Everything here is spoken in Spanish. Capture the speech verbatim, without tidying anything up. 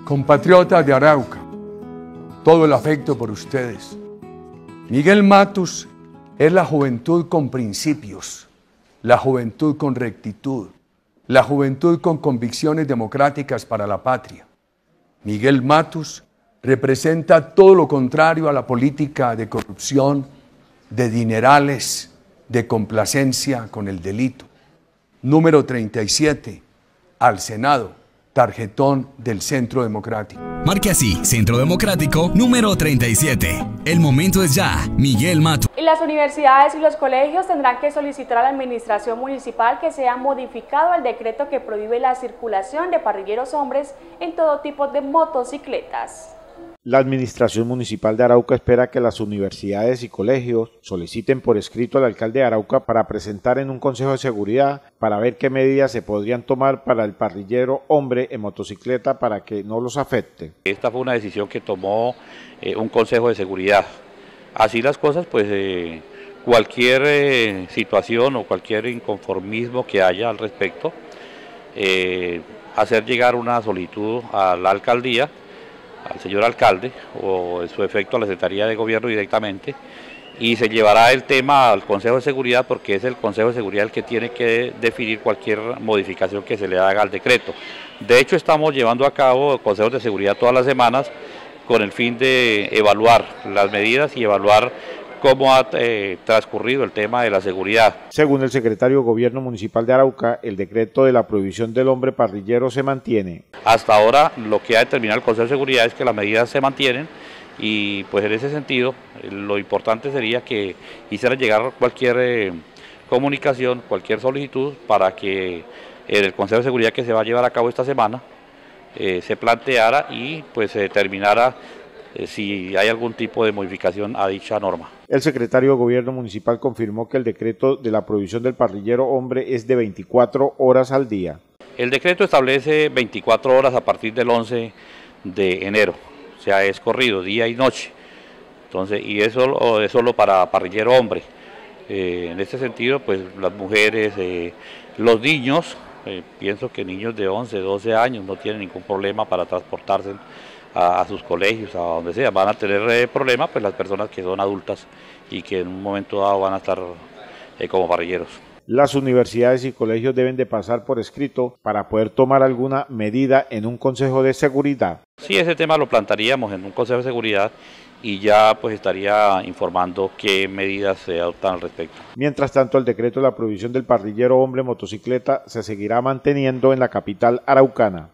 Compatriotas de Arauca, todo el afecto por ustedes. Miguel Matus es la juventud con principios, la juventud con rectitud, la juventud con convicciones democráticas para la patria. Miguel Matus representa todo lo contrario a la política de corrupción, de dinerales, de complacencia con el delito. Número treinta y siete, al Senado. Tarjetón del Centro Democrático. Marque así, Centro Democrático, número treinta y siete. El momento es ya, Miguel Matus. Y las universidades y los colegios tendrán que solicitar a la administración municipal que sea modificado el decreto que prohíbe la circulación de parrilleros hombres en todo tipo de motocicletas. La Administración Municipal de Arauca espera que las universidades y colegios soliciten por escrito al alcalde de Arauca para presentar en un Consejo de Seguridad para ver qué medidas se podrían tomar para el parrillero hombre en motocicleta para que no los afecte. Esta fue una decisión que tomó eh, un Consejo de Seguridad. Así las cosas, pues eh, cualquier eh, situación o cualquier inconformismo que haya al respecto, eh, hacer llegar una solicitud a la alcaldía, al señor alcalde o en su efecto a la Secretaría de Gobierno directamente, y se llevará el tema al Consejo de Seguridad porque es el Consejo de Seguridad el que tiene que definir cualquier modificación que se le haga al decreto. De hecho, estamos llevando a cabo consejos de seguridad todas las semanas con el fin de evaluar las medidas y evaluar cómo ha eh, transcurrido el tema de la seguridad. Según el secretario de Gobierno Municipal de Arauca, el decreto de la prohibición del hombre parrillero se mantiene. Hasta ahora lo que ha determinado el Consejo de Seguridad es que las medidas se mantienen y pues en ese sentido lo importante sería que hicieran llegar cualquier eh, comunicación, cualquier solicitud para que en el Consejo de Seguridad que se va a llevar a cabo esta semana eh, se planteara y pues se determinara eh, si hay algún tipo de modificación a dicha norma. El secretario de Gobierno Municipal confirmó que el decreto de la prohibición del parrillero hombre es de veinticuatro horas al día. El decreto establece veinticuatro horas a partir del once de enero, o sea, es corrido día y noche. Entonces, y eso es solo para parrillero hombre. Eh, en este sentido, pues las mujeres, eh, los niños, eh, pienso que niños de once, doce años no tienen ningún problema para transportarse a, a sus colegios, a donde sea. Van a tener eh, problemas pues las personas que son adultas y que en un momento dado van a estar eh, como parrilleros. Las universidades y colegios deben de pasar por escrito para poder tomar alguna medida en un Consejo de Seguridad. Sí, ese tema lo plantaríamos en un Consejo de Seguridad y ya pues estaría informando qué medidas se adoptan al respecto. Mientras tanto, el decreto de la prohibición del parrillero hombre motocicleta se seguirá manteniendo en la capital araucana.